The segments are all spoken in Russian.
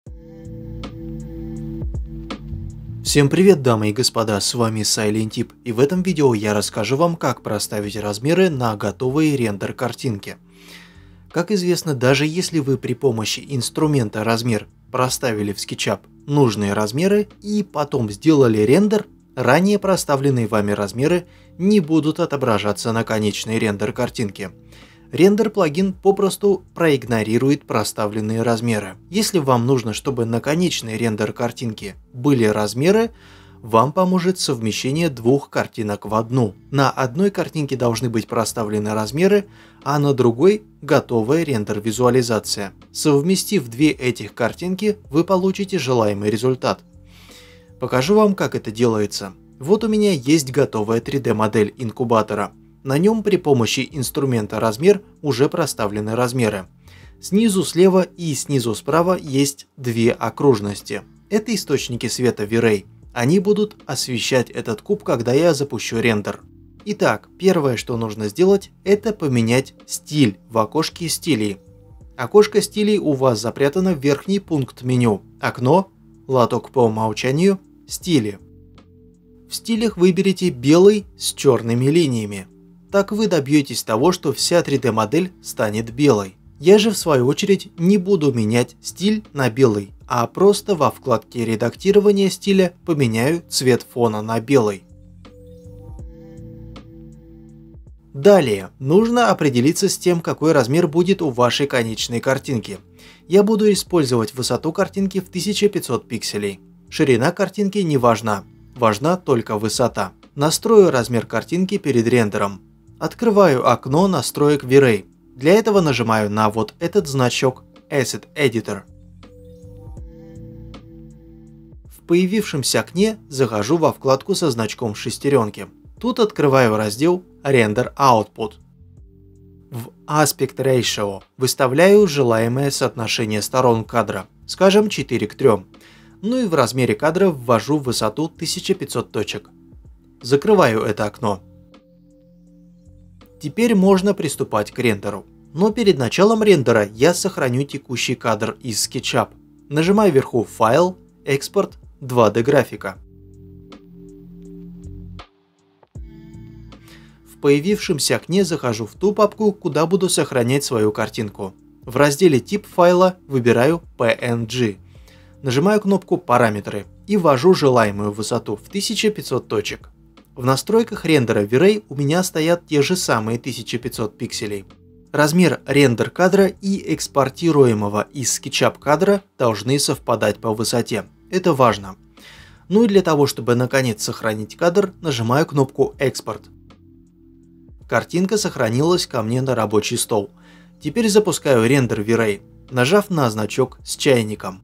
Всем привет, дамы и господа, с вами Silentip, и в этом видео я расскажу вам, как проставить размеры на готовые рендер картинки. Как известно, даже если вы при помощи инструмента размер проставили в SketchUp нужные размеры и потом сделали рендер, ранее проставленные вами размеры не будут отображаться на конечной рендер картинки. Рендер-плагин попросту проигнорирует проставленные размеры. Если вам нужно, чтобы на конечной рендер картинки были размеры, вам поможет совмещение двух картинок в одну. На одной картинке должны быть проставлены размеры, а на другой готовая рендер-визуализация. Совместив две этих картинки, вы получите желаемый результат. Покажу вам, как это делается. Вот у меня есть готовая 3D-модель инкубатора. На нем при помощи инструмента размер уже проставлены размеры. Снизу слева и снизу справа есть две окружности. Это источники света V-Ray. Они будут освещать этот куб, когда я запущу рендер. Итак, первое, что нужно сделать, это поменять стиль в окошке стилей. Окошко стилей у вас запрятано в верхний пункт меню. Окно, лоток по умолчанию, стили. В стилях выберите белый с черными линиями. Так вы добьетесь того, что вся 3D-модель станет белой. Я же в свою очередь не буду менять стиль на белый, а просто во вкладке редактирования стиля поменяю цвет фона на белый. Далее нужно определиться с тем, какой размер будет у вашей конечной картинки. Я буду использовать высоту картинки в 1500 пикселей. Ширина картинки не важна, важна только высота. Настрою размер картинки перед рендером. Открываю окно настроек V-Ray. Для этого нажимаю на вот этот значок Asset Editor. В появившемся окне захожу во вкладку со значком шестеренки. Тут открываю раздел Render Output. В Aspect Ratio выставляю желаемое соотношение сторон кадра, скажем 4 к 3. Ну и в размере кадра ввожу высоту 1500 точек. Закрываю это окно. Теперь можно приступать к рендеру. Но перед началом рендера я сохраню текущий кадр из SketchUp. Нажимаю вверху «Файл», «Экспорт», «2D графика». В появившемся окне захожу в ту папку, куда буду сохранять свою картинку. В разделе «Тип файла» выбираю PNG. Нажимаю кнопку «Параметры» и ввожу желаемую высоту в 1500 точек. В настройках рендера V-Ray у меня стоят те же самые 1500 пикселей. Размер рендер кадра и экспортируемого из SketchUp кадра должны совпадать по высоте. Это важно. Ну и для того, чтобы наконец сохранить кадр, нажимаю кнопку «Экспорт». Картинка сохранилась ко мне на рабочий стол. Теперь запускаю рендер V-Ray, нажав на значок с чайником.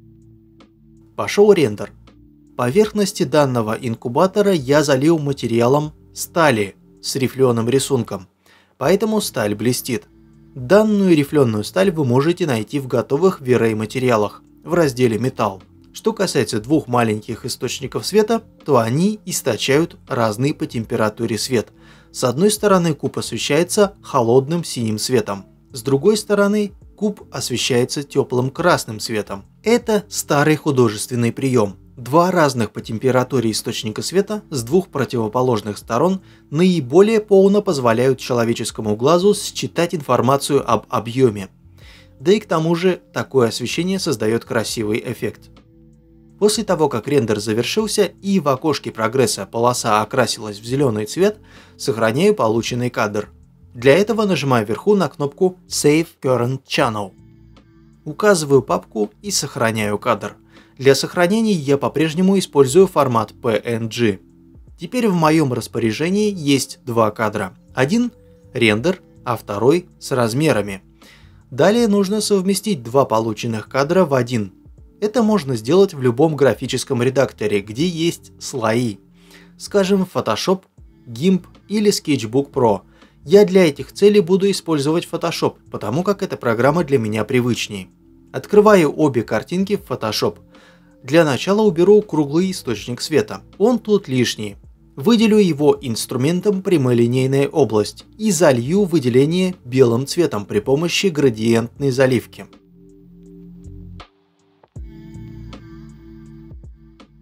Пошел рендер. Поверхности данного инкубатора я залил материалом стали с рифленым рисунком, поэтому сталь блестит. Данную рифленую сталь вы можете найти в готовых V-Ray материалах в разделе «Металл». Что касается двух маленьких источников света, то они источают разный по температуре свет. С одной стороны куб освещается холодным синим светом, с другой стороны куб освещается теплым красным светом. Это старый художественный прием. Два разных по температуре источника света с двух противоположных сторон наиболее полно позволяют человеческому глазу считать информацию об объеме. Да и к тому же такое освещение создает красивый эффект. После того, как рендер завершился и в окошке прогресса полоса окрасилась в зеленый цвет, сохраняю полученный кадр. Для этого нажимаю вверху на кнопку Save Current Channel. Указываю папку и сохраняю кадр. Для сохранения я по-прежнему использую формат PNG. Теперь в моем распоряжении есть два кадра. Один рендер, а второй с размерами. Далее нужно совместить два полученных кадра в один. Это можно сделать в любом графическом редакторе, где есть слои. Скажем, Photoshop, GIMP или Sketchbook Pro. Я для этих целей буду использовать Photoshop, потому как эта программа для меня привычнее. Открываю обе картинки в Photoshop. Для начала уберу круглый источник света, он тут лишний. Выделю его инструментом прямолинейная область и залью выделение белым цветом при помощи градиентной заливки.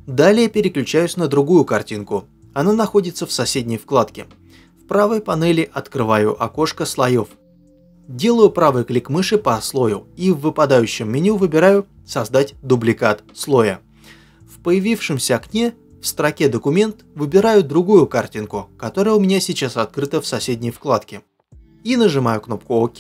Далее переключаюсь на другую картинку. Она находится в соседней вкладке. В правой панели открываю окошко слоев. Делаю правый клик мыши по слою и в выпадающем меню выбираю «Создать дубликат слоя». В появившемся окне в строке «Документ» выбираю другую картинку, которая у меня сейчас открыта в соседней вкладке. И нажимаю кнопку «Ок».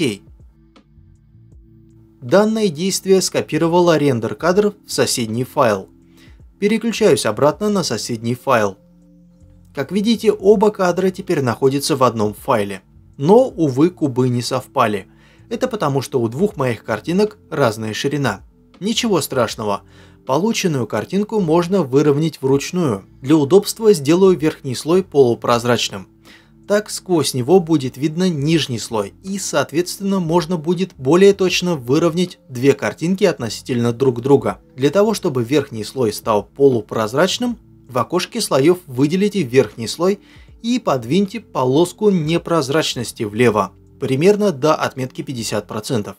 Данное действие скопировало рендер-кадр в соседний файл. Переключаюсь обратно на соседний файл. Как видите, оба кадра теперь находятся в одном файле. Но, увы, кубы не совпали. Это потому, что у двух моих картинок разная ширина. Ничего страшного. Полученную картинку можно выровнять вручную. Для удобства сделаю верхний слой полупрозрачным. Так сквозь него будет видно нижний слой, и, соответственно, можно будет более точно выровнять две картинки относительно друг друга. Для того, чтобы верхний слой стал полупрозрачным, в окошке слоев выделите верхний слой и подвиньте полоску непрозрачности влево, примерно до отметки 50%.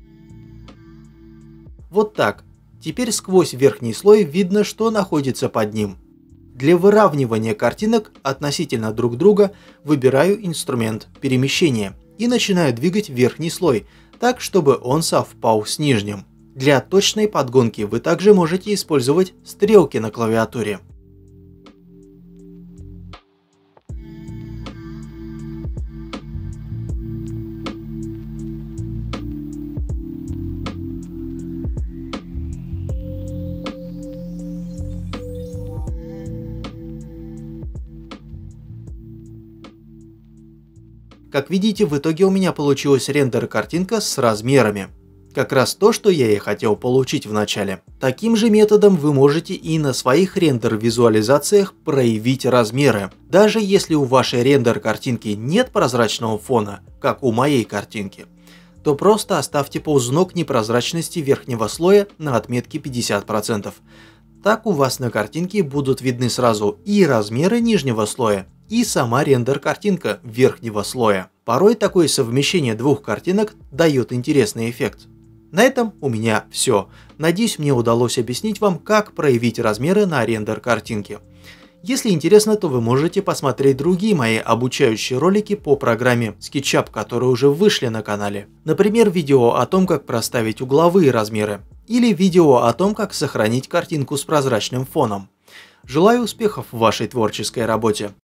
Вот так. Теперь сквозь верхний слой видно, что находится под ним. Для выравнивания картинок относительно друг друга выбираю инструмент перемещения и начинаю двигать верхний слой, так чтобы он совпал с нижним. Для точной подгонки вы также можете использовать стрелки на клавиатуре. Как видите, в итоге у меня получилась рендер-картинка с размерами. Как раз то, что я и хотел получить в начале. Таким же методом вы можете и на своих рендер-визуализациях проявить размеры. Даже если у вашей рендер-картинки нет прозрачного фона, как у моей картинки, то просто оставьте ползунок непрозрачности верхнего слоя на отметке 50%. Так у вас на картинке будут видны сразу и размеры нижнего слоя, и сама рендер-картинка верхнего слоя. Порой такое совмещение двух картинок дает интересный эффект. На этом у меня все. Надеюсь, мне удалось объяснить вам, как проявить размеры на рендер-картинке. Если интересно, то вы можете посмотреть другие мои обучающие ролики по программе SketchUp, которые уже вышли на канале. Например, видео о том, как проставить угловые размеры, или видео о том, как сохранить картинку с прозрачным фоном. Желаю успехов в вашей творческой работе!